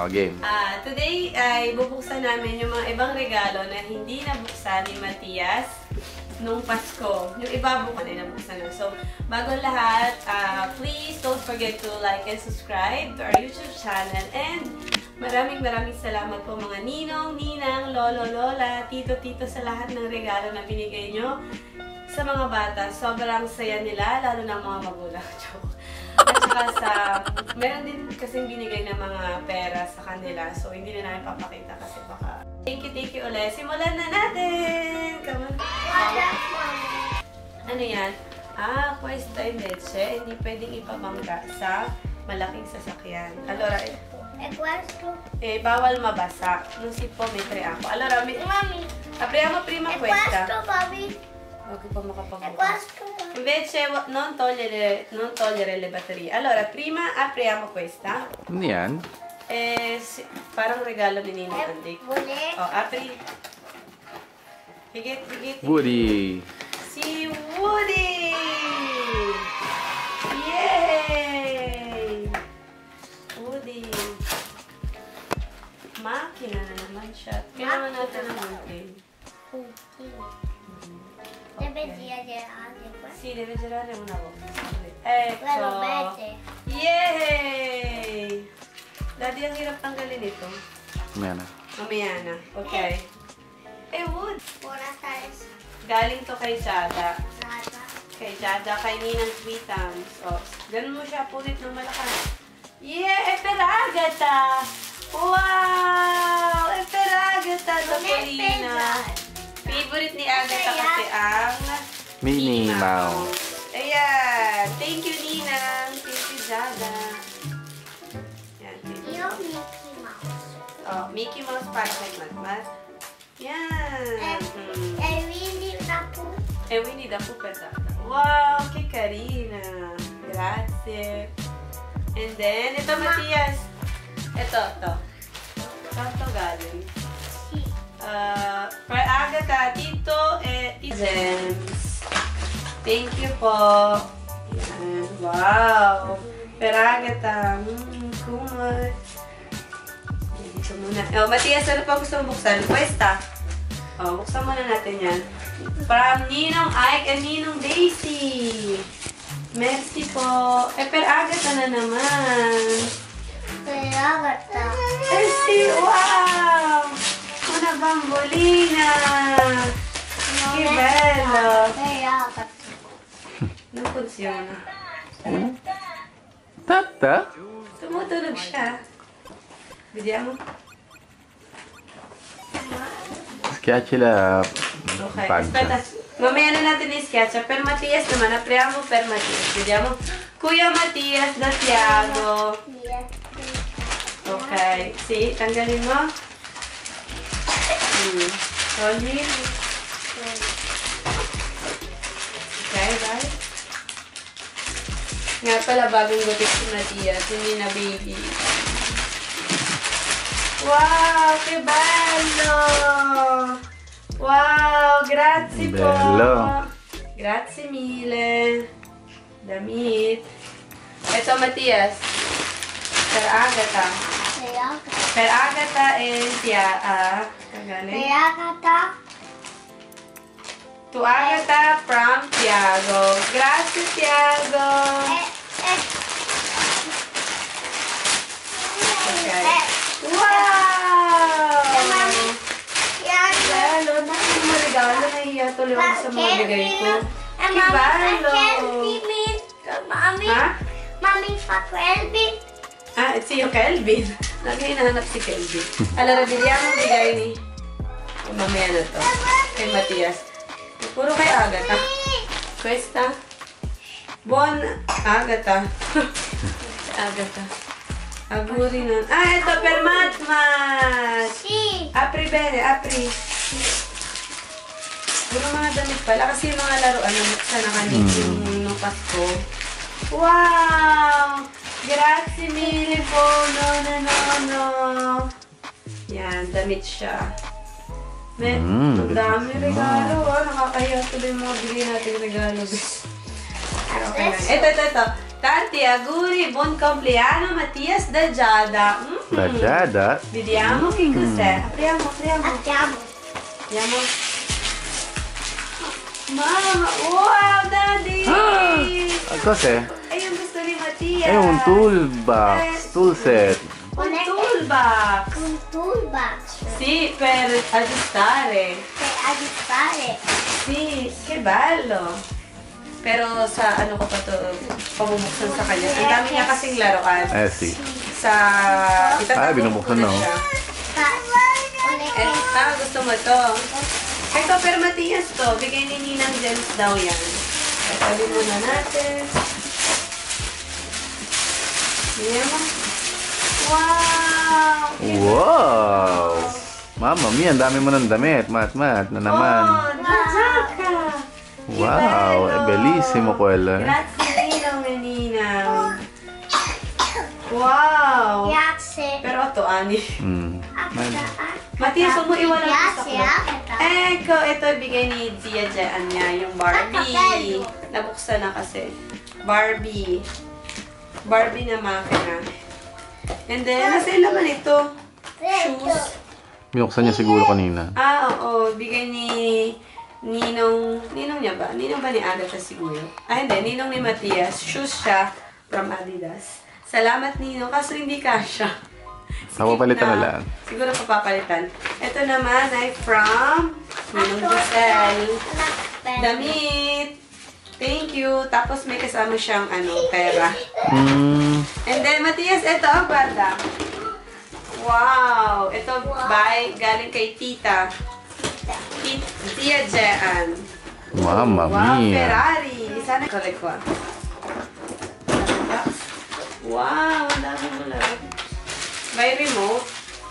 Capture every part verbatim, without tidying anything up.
Oh, game. Uh, today ay bubuksan namin yung mga ibang regalo na hindi nabuksan ni Matias nung Pasko. Yung iba bukan ay nabuksan na. So, bago lahat, uh, please don't forget to like and subscribe to our YouTube channel. And maraming maraming salamat po mga ninong, ninang, lolo, lola, tito, tito sa lahat ng regalo na binigay nyo sa mga bata. Sobrang saya nila, lalo na mga magulang. Joke. At saka sa, meron din kasing binigay ng mga pera sa kanila. So, hindi na namin papakita kasi baka. Thank you, thank you ulit. Simulan na natin! Come on. Ano yan? Ah, Cuesta en leche. Hindi pwedeng ipabangga sa malaking sasakyan. Allora, eh, eh, bawal mabasa. Non si può mettere acqua. Allora, mi... Mami, apriamo prima e questa. questo, papi? Huwag pa makapagbukas. E questo? Invece, non togliere, non togliere le batterie. Allora, prima apriamo questa. Ano yan? Eh, si, parang regalo ni Nino Andy. Vuole? Oh, apri. Higit, higit. Woody! Si Woody! Yay! Woody! Makina na naman siya. Kailangan natin ng multi. Deve girare questo. Sì, deve girare una volta. Quello Ecco! verde. Yay! Daddy, ang hirap tanggalin ito. Mamaya na. Mamaya na. Okay. Eh, Wood! Ora stai Galing to kay Jada. strada. Kay Jada, kay Ninang Tweetams. O, ganun mo siya, pulit ng malakas. Yeah! Eh, per Agatha! Wow! Eh, per Agatha, Topolina! Favorite ni Agatha kasi ang Minnie Mouse. Ayan! Thank you, Ninang! Thank you, Jada! Yan, thank you. Io Mickey Mouse. Oh, Mickey Mouse para kay Matmat. Yan! Hmm. E Winnie the Pooh. E Winnie the Pooh per Jada. Wow! Che carina! Grazie! And then, ito, Matias. Ito, ito. Saan ito galing? Sì. Uh, for Agatha, Tito, eh, Tito Gems. Thank you po. Yan. Wow. For Agatha, mmm, kumot. Dito muna. Oh, Matias, ano pa gusto mong buksan? Cuesta. Oh, buksan muna natin yan. From Ninong Ike and Ninong Daisy. Merci po. Eh, per Agatha na naman. Per Agatha. Eh, si, wow! Una bambolina! Che bello! Per Agatha. Non funziona. Tata? Tumutunog siya. Vediamo. Schiacci la Okay, pancia. aspetta. Mamaya na natin i-sketch. Per Matias naman, apriamo per Matias. Vediamo. Kuya Matias da Tiago. Okay. Si, tanggalin mo. Hmm. Togli. Okay, bye. Nga pala, bagong gutik si Matias. Hindi na baby. Wow, che bello! Wow, grazie po! Bello. Grazie mille. Damit. Ito, Matias. Per Agatha. Per Agatha. Per Agatha e Tia. Ah, kagaling. Per Agatha. To Agatha from Tiago. Grazie, Tiago. E, e. Okay. E. Wow! E mami. Yan. Bello, dami mo regalo. Nahiya tuloy ako sa mga bigay ko. E Che mami fa bello! Kelvin. Mami. Ha? Mami fa Kelvin. Ah, si Kelvin. Lagi hinahanap si Kelvin. Allora, bigyan mo bigay ni... Mamaya na to. Kay Matias. Puro kay Agatha. Questa. Buon Agatha. Agatha. Auguri nun. Ah, ito per Matmat. Sì. Apri bene, apri. Puro mga damit pala. Kasi yung mga laruan na buksan na kanina yung nung Pasko. Wow! Grazie mille po, no, no, no, no. Yan, damit siya. May, Mm, ang dami regalo, ah. Nakakahiya tuloy yung mga bigay natin regalo. Pero okay lang. Ito, ito, ito. Tanti auguri, buon compleanno, Matias da Jada. Mm, La Giada. Vediamo che cos'è. Apriamo, apriamo. Andiamo. Vediamo. Mamma, wow, Daddy! Ah, cos'è? È yung gusto ni Mattia. È un toolbox, tool set. Un toolbox. Un toolbox. Sì, per aggiustare. Per aggiustare. Sì, che bello. Pero sa ano ko pa to, pabubuksan sa kanya. Ang dami niya kasing laruan. Eh, sì. Sa... Ah, binubuksan na, oh. siya. Ulit. Eh, ah, gusto mo to. Ito, pero Matias to. Bigay ni Ninang Gems daw yan. Sabi muna natin. Bigyan mo. Wow! Wow! Mama mia, ang dami mo ng damit. Mat, mat, na naman. Oh, Jaka! Wow, è bellissimo quello. eh. Grazie Ninang e Ninang. Wow! Grazie. Pero ito, ani. Mm. Matias, huwag mo iwan ang Grazie. gusto ko. Eko, ito ibigay ni Zia Jean niya, yung Barbie. Nabuksan na kasi. Barbie. Barbie na makina. And then, nasa yung laman ito? Shoes. Binuksan niya siguro kanina. Ah, oo. Bigay ni Ninong. Ninong niya ba? Ninong ba ni Agatha siguro? Ah, hindi. Ninong ni Matias. Shoes siya from Adidas. Salamat, Ninong. Kaso hindi kasha. Papapalitan na lang. Siguro papapalitan. Ito naman ay from Ninong Giselle. Damit. Thank you. Tapos may kasama siyang ano, pera. Mm. And then, Matias, ito ang banda. Wow! Ito, bye. Galing kay Tita. Tita Tia Jean. Mamma Wow, mia. Ferrari. Sana collect ko. Wow, ang dami mo lang. By remote.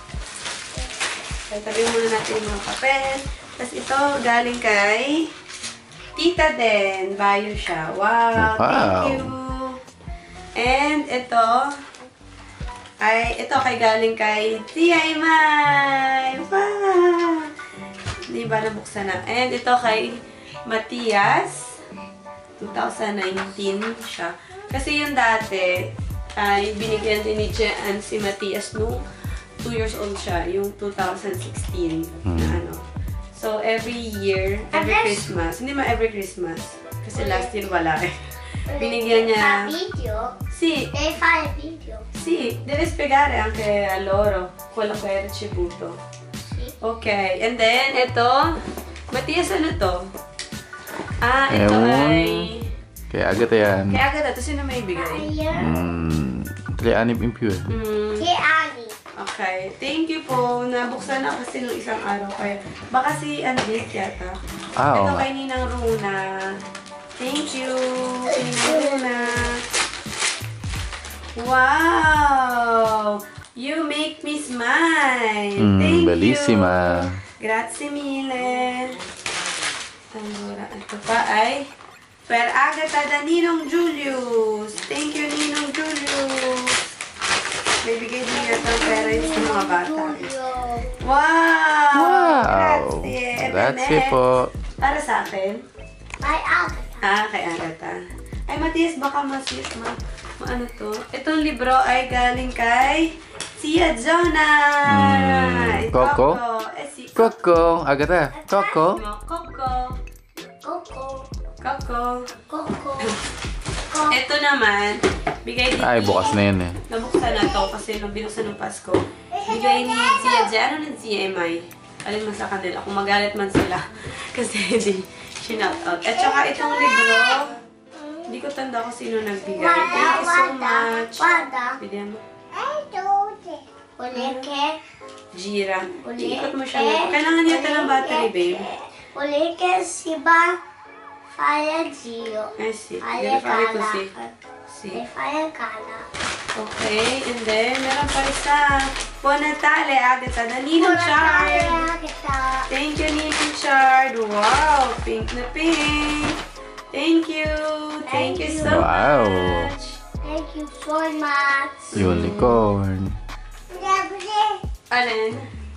Tabi muna natin yung mga papel. Tapos ito, galing kay Tita din. Bayo siya. Wow, Wow. thank you. And ito, ay, ito kay galing kay Tia Imay. Wow! Di ba nabuksan na? And ito kay Matias. twenty nineteen siya. Kasi yung dati, ay binigyan din ni Jean si Matias nung two years old siya. Yung two thousand sixteen na Hmm. ano. So, every year, every Christmas. Hindi ma every Christmas. Kasi last year wala eh. Binigyan niya... Video. Sì, Devi fare video. sì, deve spiegare anche a loro quello che è ricevuto. Sì. Ok, and then, ito. Matias, ano to? Ah, ito Ewan. ay... Kaya agad yan. Kaya agad ito, sino may bigay? Ayan. Mm. Tre anni in più eh. Hmm, Si Ani. okay, thank you po. Nabuksan na kasi nung isang araw. Kaya, baka si Andres yata. Ah, oo Ito nga. kay Ninang Runa. Thank you, Ninang Runa. Wow! You make me smile. Mm, Thank bellissima. you. Grazie mille. Allora, ito pa ay per Agatha da Ninong Julius. Thank you, Ninong Julius. May bigay din yata ang pera yun sa mga bata. Giulio. Wow! Wow! Grazie. And then Grazie next, po. para sa akin. Ay, Agatha. Ah, kay Agatha. Ay, Matias, baka masis, ma, ma ano to? Itong libro ay galing kay Tia Jonah. Mm, Coco? Eh, si Coco. Agata. Coco. Coco. Coco. Coco. Coco. Ito naman, bigay din Ay, ni- bukas na yun eh. Nabuksan na to kasi nung binuksan ng Pasko. Bigay ni Zia J. Ano ng Zia M I? Alin man sa kanila. Kung magalit man sila. Kasi hindi shinout out. At saka itong libro, hindi ko tanda kung sino nagbigay. Thank you so much. Wada. Bigyan mo. Ulike. Jira. Uli. Ikot mo siya. Kailangan niya ng battery, babe. Ulike si ba? Fire Gio. Ay, si. Fire Verify ko Kala. si. Si. Fire Kala. Okay. And then, meron pa isa. Buon Natale, Agatha. Na Ninong Chard. Thank you, Ninong Chard. Wow, pink na pink. Thank you. Thank you so Wow. much. Thank you so much. Unicorn. Alin?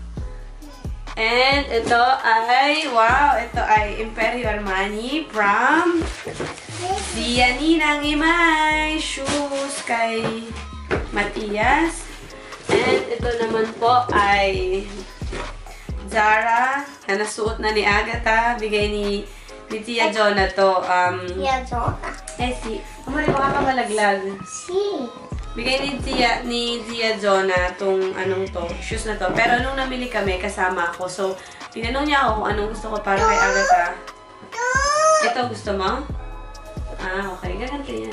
And ito ay, wow, ito ay Imperio Armani from Zia Ninang Imay. Shoes kay Matias. And ito naman po ay Zara na nasuot na ni Agatha. Bigay ni, ni Tia Jonah to. Um, Tia Jonah. eh, si. Amari, baka ka malaglag. Si. Bigay ni Tia, ni Tia Jonah tong anong to, shoes na to. Pero nung namili kami, kasama ako. So, tinanong niya ako kung anong gusto ko para kay Agatha. Ito, gusto mo? Ah, okay. Ganito yan.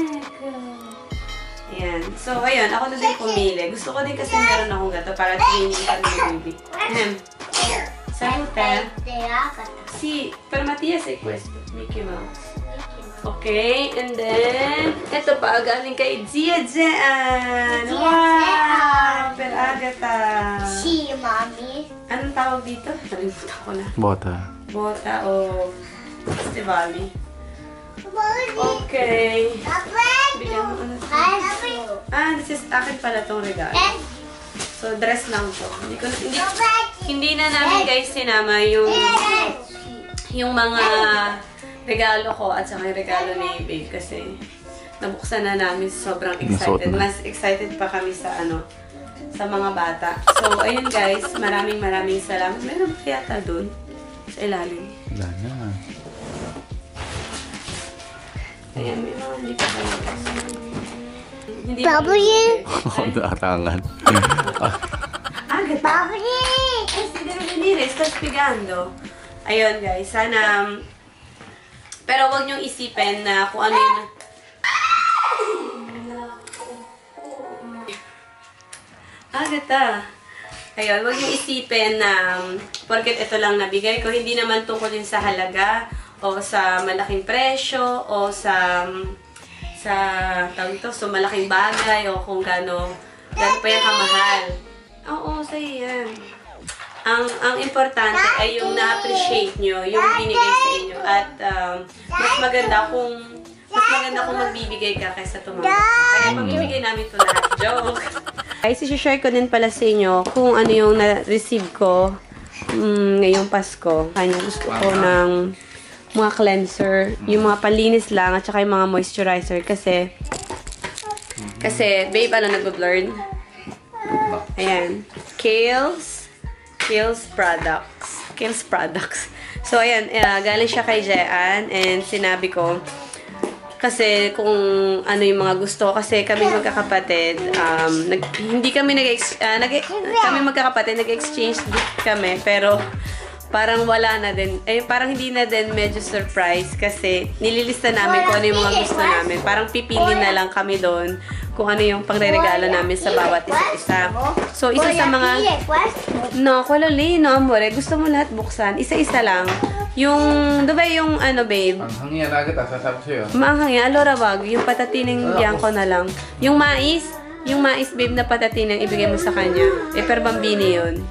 Ayan. So, ayun. Ako na din pumili. Gusto ko din kasi meron akong gato para training ka ng baby. Ahem. Salute. Si, per Matias eh, questo. Mickey Mouse. Okay, and then, ito pa, galing kay Gia Jean. Wow! Per Agatha. Si, Mommy. Anong tawag dito? Nalimutan ko na. Bota. Bota o Festivali. Okay. Bigyan mo ano. Ah, this is akin pala tong regalo. So, dress lang to. Hindi ko na, hindi, hindi na namin guys sinama yung yung mga regalo ko at saka yung regalo ni Babe kasi nabuksan na namin, sobrang excited. Mas excited pa kami sa ano, sa mga bata. So, ayun guys, maraming maraming salamat. Meron pa yata dun sa ilalim. Wala na. Ayan, may mga hindi pa kayo. Hindi Baboy! Nakatangan. Agad! Baboy! Ay, siguro binili. Estás pigando. Ayun guys, sana um, pero huwag niyong isipin na kung ano yung Agatha. Ayun, huwag niyong isipin na um, porket ito lang nabigay ko, hindi naman tungkol yun sa halaga o sa malaking presyo o sa um, sa tawag ito, so malaking bagay o kung gaano gaano pa yung kamahal. Oo, sa'yo yan. Ang ang importante ay yung na-appreciate nyo, yung binigay sa inyo. At um, mas maganda kung mas maganda kung magbibigay ka kaysa tumawag. Kaya magbibigay namin ito lahat. Joke! Guys, isi-share ko din pala sa inyo kung ano yung na-receive ko um, ngayong Pasko. Kanya gusto ko ng mga cleanser, yung mga panlinis lang, at saka yung mga moisturizer. Kasi, kasi, babe, ano nag-blurred? Ayan. Kiehl's. Kiehl's products. Kiehl's products. So, ayan. Uh, galing siya kay Jean. And sinabi ko, kasi kung ano yung mga gusto ko. Kasi kami magkakapatid, um, nag, hindi kami nag, uh, nag kami magkakapatid, nag-exchange gift kami. Pero, parang wala na din. Eh, parang hindi na din medyo surprise. Kasi, nililista namin kung ano yung mga gusto namin. Parang pipili na lang kami doon kung ano yung pangre-regalo namin sa bawat isa-isa. So, isa sa mga... No, kuloli, no, amore. Gusto mo lahat buksan. Isa-isa lang. Yung, diba yung ano, babe? Ang hangyan agad, sasabi sa'yo. Maanghang yan. Alora wag. Yung patatineng diyan ko na lang. Yung mais, yung mais, babe, na patatineng ibigay mo sa kanya. Eh, per bambini yun.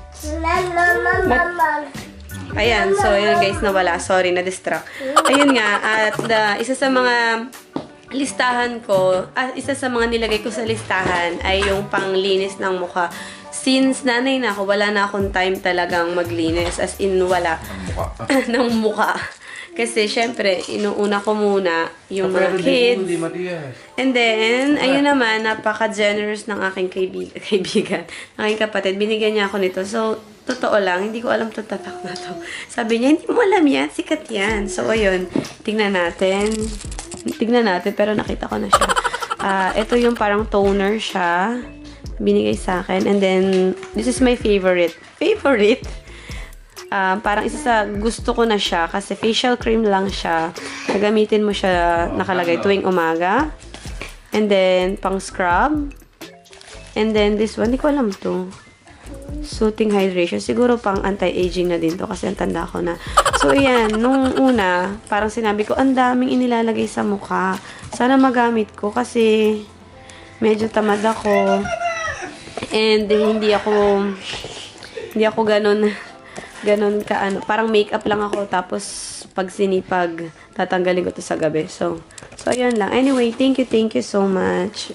Ayan, so yun guys, nawala. Sorry, na-distract. Ayun nga, at uh, isa sa mga listahan ko, ah, isa sa mga nilagay ko sa listahan ay yung panglinis ng mukha. Since nanay na ako, wala na akong time talagang maglinis. As in, wala. ng mukha. Kasi, syempre, inuuna ko muna yung mga kids. And then, ayun naman, napaka-generous ng aking kaibigan, kaibigan, aking kapatid. Binigyan niya ako nito. So, totoo lang, hindi ko alam itong tatak na to. Sabi niya, hindi mo alam yan, sikat yan. So, ayun, tingnan natin. Tingnan natin, pero nakita ko na siya. Uh, ito yung parang toner siya. Binigay sa akin. And then, this is my favorite. Favorite? Uh, parang isa sa gusto ko na siya. Kasi facial cream lang siya. Gagamitin mo siya nakalagay tuwing umaga. And then, pang scrub. And then, this one, hindi ko alam to. Soothing hydration. Siguro pang anti-aging na din to kasi ang tanda ko na. So, ayan. Nung una, parang sinabi ko, ang daming inilalagay sa mukha. Sana magamit ko kasi medyo tamad ako. And hindi ako hindi ako ganun ganun ka ano. Parang makeup lang ako tapos pag sinipag, tatanggalin ko to sa gabi. So, so ayan lang. Anyway, thank you, thank you so much.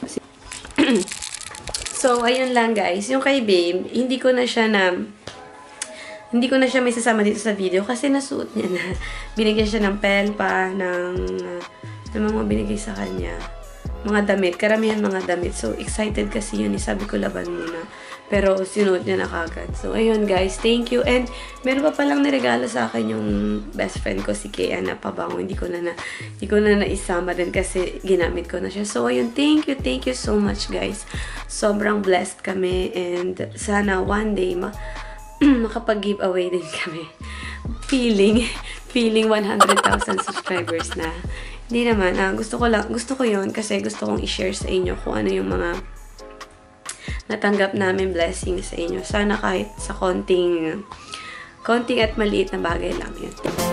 So, ayun lang guys. Yung kay Babe, hindi ko na siya na hindi ko na siya may sasama dito sa video kasi nasuot niya na. Binigyan siya ng pen pa, ng uh, ng mga binigay sa kanya. mga damit. Karamihan mga damit. So, excited kasi yun. Sabi ko, laban muna. Pero, sinuot niya na kagad. So, ayun guys. Thank you. And, meron pa palang niregalo sa akin yung best friend ko, si Kea, na pabango. Hindi ko na na, hindi ko na naisama din kasi ginamit ko na siya. So, ayun. Thank you. Thank you so much, guys. Sobrang blessed kami. And, sana one day, ma makapag-giveaway din kami. Feeling, feeling one hundred thousand subscribers na. Hindi naman, ah, gusto ko lang, gusto ko yon kasi gusto kong i-share sa inyo kung ano yung mga natanggap namin blessings sa inyo. Sana kahit sa konting, konting at maliit na bagay lang yun.